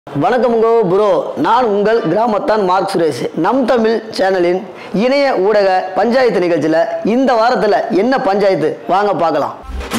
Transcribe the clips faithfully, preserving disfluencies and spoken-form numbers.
வணக்கம்ங்கோ bro, நான் உங்கள் கிராமத்தான் mark Suresh. நம் தமிழ் சேனலின் இணைய ஊடக பஞ்சாயத்து நிகழ்ச்சியில் இந்த வாரத்தில் என்ன பஞ்சாயத்து வாங்க பார்க்கலாம்.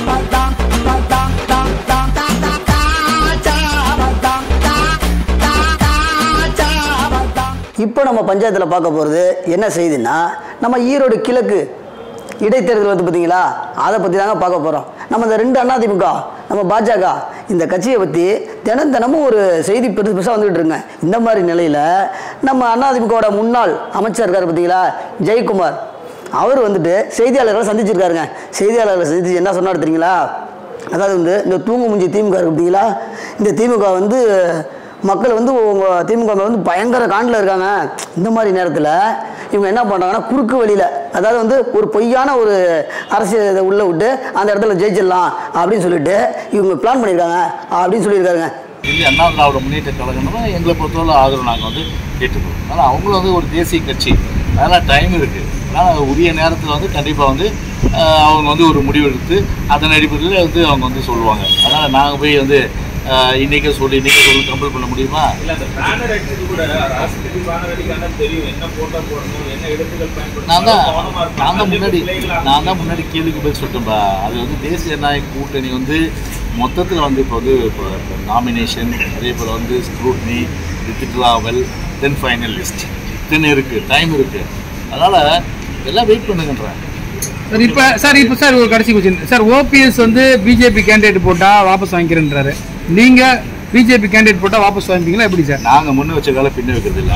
இப்போ நம்ம பஞ்சாயத்தில் பார்க்க போகிறது என்ன செய்தின்னா, நம்ம ஈரோடு கிழக்கு இடைத்தேர்தல் வந்து பார்த்தீங்களா, அதை பற்றி தாங்க பார்க்க போகிறோம். நம்ம இந்த ரெண்டு அதிமுக நம்ம பாஜக இந்த கட்சியை பற்றி தினம் தினமும் ஒரு செய்தி பெருசு பெருசாக வந்துகிட்டு இருங்க. இந்த மாதிரி நிலையில் நம்ம அதிமுகவோட முன்னாள் அமைச்சர் இருக்கார் பார்த்தீங்களா, ஜெயக்குமார், அவர் வந்துட்டு செய்தியாளர்களை சந்திச்சிருக்காருங்க. செய்தியாளர்களை சந்திச்சு என்ன சொன்னார் தெரியுங்களா? அதாவது வந்து இந்த தூங்கு முஞ்சி திமுக இருக்கு பார்த்தீங்களா, இந்த திமுக வந்து மக்கள் வந்து உங்கள் திமுக வந்து பயங்கர காண்டில் இருக்காங்க. இந்த மாதிரி நேரத்தில் இவங்க என்ன பண்ணுறாங்கன்னா, குறுக்கு வழியில், அதாவது வந்து ஒரு பொய்யான ஒரு அரசியல் உள்ளே விட்டு அந்த இடத்துல ஜெயிச்சிடலாம் அப்படின்னு சொல்லிட்டு இவங்க பிளான் பண்ணியிருக்காங்க அப்படின்னு சொல்லியிருக்காருங்க. இந்திய அண்ணா திராவிட முன்னேற்ற கழகம்னா எங்களை பொறுத்தவரை ஆதரவு நாங்கள் வந்து கேட்டுக்கிறோம். அதனால் அவங்களும் வந்து ஒரு தேசிய கட்சி, அதனால் டைம் இருக்குது. அதனால் உரிய நேரத்தில் வந்து கண்டிப்பாக வந்து அவங்க வந்து ஒரு முடிவு எடுத்து அதன் அடிப்படையில் வந்து அவங்க வந்து சொல்லுவாங்க. அதனால் நாங்கள் போய் வந்து இன்னைக்கே சொல்லி இன்னைக்கு சொல்லி கம்பல் பண்ண முடியுமா? இல்லை, அந்த பேனர் அடிச்சது கூட அரசுக்கு பேனர் அடிக்கான தெரியும், என்ன போட்டால் போடணும், என்ன இடத்துகள் பயன்படுத்தணும். நான் தான் நான் தான் முன்னாடி நான் தான் முன்னாடி கேள்விக்கு பதில் சொல்லிட்டேன்பா. அது வந்து தேசிய ஜனநாயக கூட்டணி வந்து மொத்தத்தில் வந்து இப்போ வந்து இப்போ நாமினேஷன், அதே போல் வந்து scrutiny, withdrawal, then final list, then இருக்குது, டைம் இருக்குது. அதனால் எல்லாம் வெயிட் பண்ணுங்கன்றேன் சார். இப்போ சார் இப்போ சார் ஒரு கடைசி கொஸ்டின் சார், ஓபிஎஸ் வந்து பிஜேபி கேண்டிடேட் போட்டால் வாபஸ் வாங்கிக்கிறேன்றாரு. நீங்கள் பிஜேபி கேண்டிடேட் போட்டால் வாபஸ் வாங்கிப்பீங்களா எப்படி சார்? நாங்கள் முன்ன வச்ச கால பின்ன வைக்கிறது இல்லை.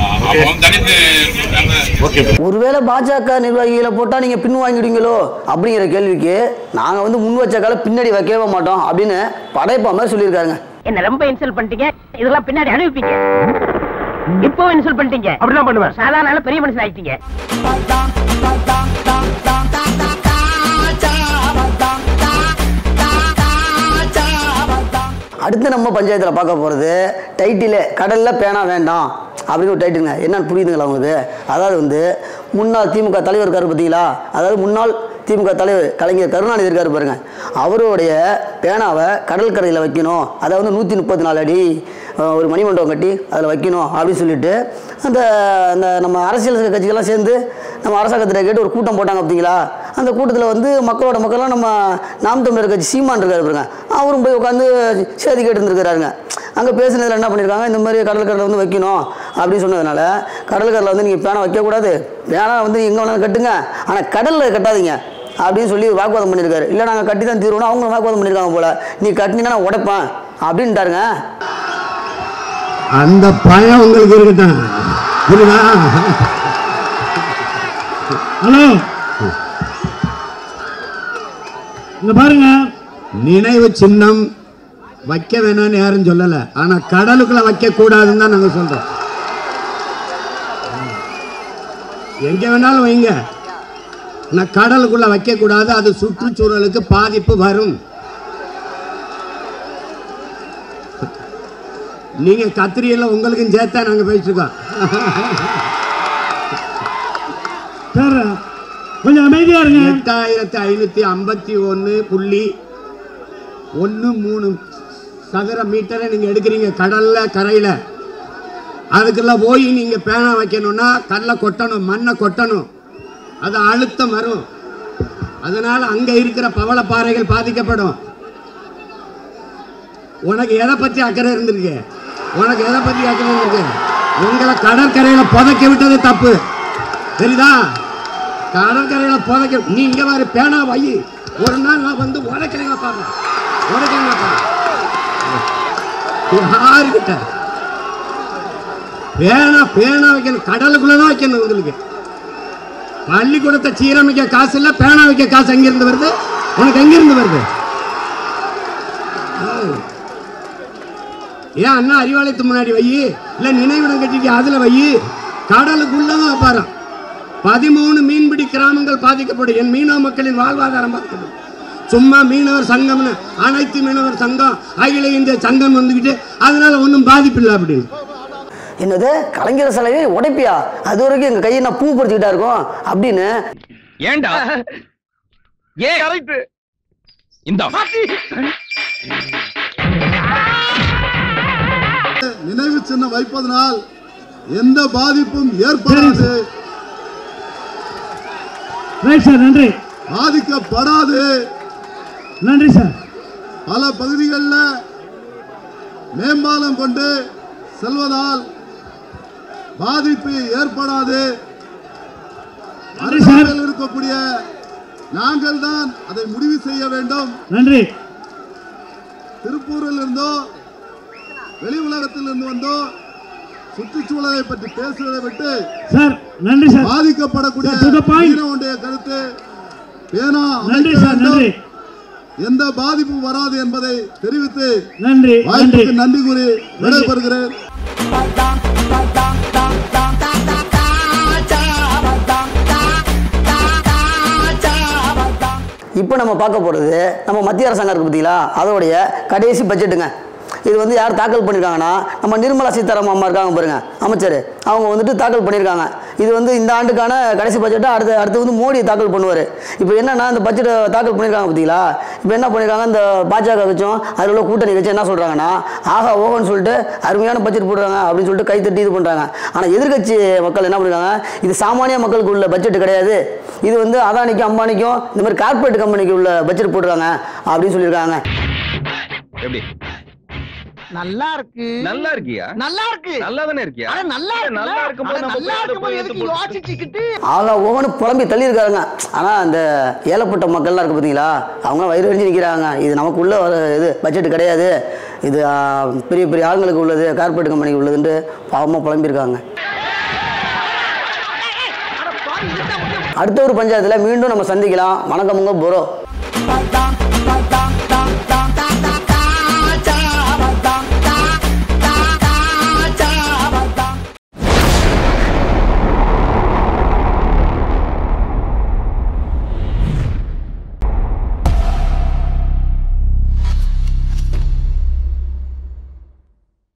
ஓகே, ஒருவேளை பாஜக நிர்வாகிகளை போட்டால் நீங்கள் பின் வாங்கிடுவீங்களோ அப்படிங்கிற கேள்விக்கு நாங்கள் வந்து முன் வச்ச கால பின்னாடி வைக்கவே மாட்டோம் அப்படின்னு படைப்பா மாதிரி சொல்லியிருக்காருங்க. என்ன ரொம்ப இன்சல்ட் பண்ணிட்டீங்க, இதெல்லாம் பின்னாடி அனுப்பிப்பீங்க. இப்போ இன்சல்ட் பண்ணிட்டீங்க, அப்படிலாம் பண்ணுவேன். சாதாரண பெரிய மனுஷன் ஆயிட்டீங்க. அடுத்து நம்ம பஞ்சாயத்தில் பார்க்க போகிறது டைட்டிலே கடலில் பேனா வேண்டாம் அப்படின்னு ஒரு டைட்டிலுங்க. என்னன்னு புரியுதுங்களா உங்களுக்கு? அதாவது வந்து முன்னாள் திமுக தலைவர் இருக்காரு பார்த்தீங்களா, அதாவது முன்னாள் திமுக தலைவர் கலைஞர் கருணாநிதி இருக்காரு பாருங்க, அவருடைய பேனாவை கடற்கரையில் வைக்கணும், அதாவது நூற்றி முப்பத்தி நாலு அடி ஒரு மணிமண்டபம் கட்டி அதில் வைக்கணும் அப்படின்னு சொல்லிட்டு அந்த அந்த நம்ம அரசியல் கட்சிகள்லாம் சேர்ந்து நம்ம அரசாங்கத்திட்ட கேட்டு ஒரு கூட்டம் போட்டாங்க பார்த்தீங்களா. அந்த கூட்டத்தில் வந்து மக்களோட மக்கள்லாம் நம்ம நாம் தமிழர் கட்சி சீமான் இருக்காரு பாருங்க, அவரும் போய் உட்காந்து சேதி கேட்டு இருந்துருக்காருங்க. அங்கே பேசுனதில் என்ன பண்ணியிருக்காங்க, இந்த மாதிரி கடற்கரையில் வந்து வைக்கணும் அப்படின்னு சொன்னதுனால கடற்கரையில் வந்து நீங்கள் பேனை வைக்கக்கூடாது, பேனா வந்து எங்கே வேணாலும் கட்டுங்க, ஆனால் கடலில் கட்டாதீங்க அப்படின்னு சொல்லி வாக்குவாதம் பண்ணியிருக்காரு. இல்லை நாங்கள் கட்டி தான் தீர்வோம், அவங்க வாக்குவாதம் பண்ணியிருக்காங்க போல, நீ கட்டினீங்கன்னா நான் உடைப்பேன் அப்படின்ட்டாருங்க. அந்த பயம் உங்களுக்கு இருக்கட்டும். புரியுதா? ஹலோ, இங்க பாருங்க, நினைவு சின்னம் வைக்க வேணும்னு யாரும் சொல்லல, ஆனா கடலுக்குள்ள வைக்க கூடாதுன்னு தான் நாங்க சொல்றோம். எங்க வேணாலும் வைங்க, ஆனா கடலுக்குள்ள வைக்க கூடாது, அது சுற்றுச்சூழலுக்கு பாதிப்பு வரும். நீங்க கத்திரியில உங்களுக்கும் சேர்த்தா நாங்க பேசிட்டு இருக்கோம். கொஞ்சம் அமைதியா இருங்க. எட்டாயிரத்தி ஐநூத்தி ஐம்பத்தி ஒன்னு புள்ளி ஒன்னு மூணு சதுர மீட்டரை நீங்க எடுக்கிறீங்க கடல்ல கரையில. அதுக்கெல்லாம் போய் நீங்க பேனா வைக்கணும்னா கல்லை கொட்டணும், மண்ணை கொட்டணும், அது அழுத்தம் வரும். அதனால அங்க இருக்கிற பவள பாறைகள் பாதிக்கப்படும். உனக்கு எதை பத்தி அக்கறை இருந்திருக்கு? உனக்கு எதை பத்தி அக்கறை இருக்கு? உங்களை கடற்கரையில புதைக்க விட்டது தப்பு, தெரியுதா? கடற்கரையில புதைக்க நீ இங்க மாதிரி பேனா வை, ஒரு நாள் நான் வந்து உடைக்கிறேன் பாருங்க, உடைக்கிறேன் யாருக்கிட்ட பேனா பேனா வைக்கணும், கடலுக்குள்ளதான் வைக்கணும். உங்களுக்கு பள்ளிக்கூடத்தை சீரமைக்க காசு இல்ல, பேனா வைக்க காசு எங்கிருந்து வருது? உனக்கு எங்கிருந்து வருது? ஏன் அண்ணா அறிவாலயத்து முன்னாடி வை, இல்ல நினைவிடம் கட்டிட்டு அதுல வை, கடலுக்குள்ளதான் வைப்பாரு. பதிமூணு மீன்பிடி கிராமங்கள் பாதிக்கப்படும், என் மீனவ மக்களின் வாழ்வாதாரம் பாதிக்கப்படும். சும்மா மீனவர் சங்கம், அனைத்து மீனவர் சங்கம், அகில இந்திய சங்கம் வந்துகிட்டு அதனால ஒன்றும் பாதிப்பு இல்லை அப்படின்னு. என்னது கலைஞர் சிலையை உடைப்பியா? அது வரைக்கும் எங்க கையை நான் பூ பறிச்சுக்கிட்டா இருக்கும் அப்படின்னு. ஏண்டா ஏன் இந்த நினைவு சின்னம் வைப்பதனால் எந்த பாதிப்பும் ஏற்படாது, நன்றி, பாதிக்கப்படாது. நன்றி சார். பல பகுதிகளில் மேம்பாலம் கொண்டு செல்வதால் பாதிப்பு ஏற்படாது. அரசியல் இருக்கக்கூடிய நாங்கள் தான் அதை முடிவு செய்ய வேண்டும். நன்றி. திருப்பூரில் இருந்தோ வெளி உலகத்தில் இருந்து வந்தோ சுற்றுச்சூழலை பற்றி பேசுவதை விட்டு சார் நன்றி சார். பாதிக்கப்படக்கூடிய ஒன்றைய கருத்து பேனா நன்றி சார். நன்றி. எந்த பாதிப்பும் வராது என்பதை தெரிவித்து நன்றி வாய்ப்புக்கு நன்றி கூறி விடைபெறுகிறேன். இப்போ நம்ம பார்க்க போகிறது நம்ம மத்திய அரசாங்கம் இருக்குது பார்த்தீங்களா, அதோடைய கடைசி பட்ஜெட்டுங்க. இது வந்து யார் தாக்கல் பண்ணியிருக்காங்கன்னா நம்ம நிர்மலா சீதாராமன் அம்மா இருக்காங்க பாருங்க, அமைச்சர். அவங்க வந்துட்டு தாக்கல் பண்ணியிருக்காங்க. இது வந்து இந்த ஆண்டுக்கான கடைசி பட்ஜெட்டை அடுத்து அடுத்து வந்து மோடி தாக்கல் பண்ணுவார். இப்போ என்னன்னா இந்த பட்ஜெட்டை தாக்கல் பண்ணியிருக்காங்க பார்த்தீங்களா, இப்போ என்ன பண்ணியிருக்காங்க, இந்த பாஜக கட்சியும் அதில் உள்ள கூட்டணி கட்சி என்ன சொல்கிறாங்கன்னா, ஆகா ஓகோன்னு சொல்லிட்டு அருமையான பட்ஜெட் போடுறாங்க அப்படின்னு சொல்லிட்டு கைத்தட்டி இது பண்ணுறாங்க. ஆனால் எதிர்கட்சி மக்கள் என்ன பண்ணியிருக்காங்க, இது சாமானிய மக்களுக்கு உள்ள பட்ஜெட் கிடையாது, இது வந்து அதானிக்கும் அம்பானிக்கும் இந்த மாதிரி கார்பரேட் கம்பெனிக்கு உள்ள பட்ஜெட் போடுறாங்க அப்படின்னு சொல்லியிருக்காங்க. எப்படி நல்லா இருக்கு? நல்லா இருக்கியா? நல்லா இருக்கு. நல்லா தானே இருக்கியா? நல்லா நல்லா இருக்கும்போது நல்லா இருக்கும்போது எதுக்கு யோசிச்சுக்கிட்டு ஆகா ஓகன்னு புலம்பி தள்ளி இருக்காங்க. ஆனால் அந்த ஏழப்பட்ட மக்கள்லாம் இருக்கு பார்த்தீங்களா, அவங்க வயிறு அடிஞ்சு நிற்கிறாங்க. இது நமக்கு உள்ள இது பட்ஜெட் கிடையாது, இது பெரிய பெரிய ஆளுங்களுக்கு உள்ளது, கார்பரேட் கம்பெனிக்கு உள்ளதுன்ட்டு பாவமாக புலம்பியிருக்காங்க. அடுத்த ஒரு பஞ்சாயத்தில் மீண்டும் நம்ம சந்திக்கலாம். வணக்கமுங்க ப்ரோ.